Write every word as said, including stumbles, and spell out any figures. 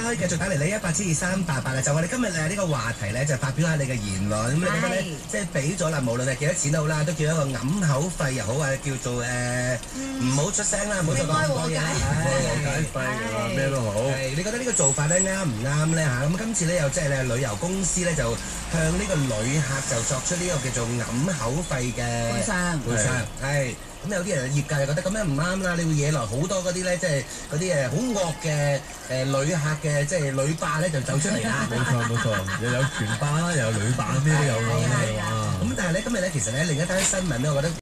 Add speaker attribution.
Speaker 1: 可以繼續打嚟呢一八七二三八八啊！就我哋今日誒呢個話題咧，就發表下你嘅言論。咁你覺得咧，即係俾咗啦，無論係幾多錢都好啦，都叫一個揞口費又好啊，叫做誒唔好出聲啦，唔好再講咁多嘢啦，
Speaker 2: 和解費啊，咩都好。
Speaker 1: 係你覺得呢個做法咧啱唔啱咧嚇？咁今次咧又即係咧旅遊公司咧就向呢個旅客就作出呢個叫做揞口費嘅
Speaker 3: 賠償，
Speaker 1: 賠償係。咁有啲人業界就覺得咁樣唔啱啦，你會惹來好多嗰啲咧，即係嗰啲誒好惡嘅誒旅客嘅，即係旅霸咧就走出嚟啦。
Speaker 2: 冇錯冇錯，又有權霸啦，又有旅霸，咩都有啦。
Speaker 1: 咁但係咧今日咧其實咧另一單新聞咧，我覺得。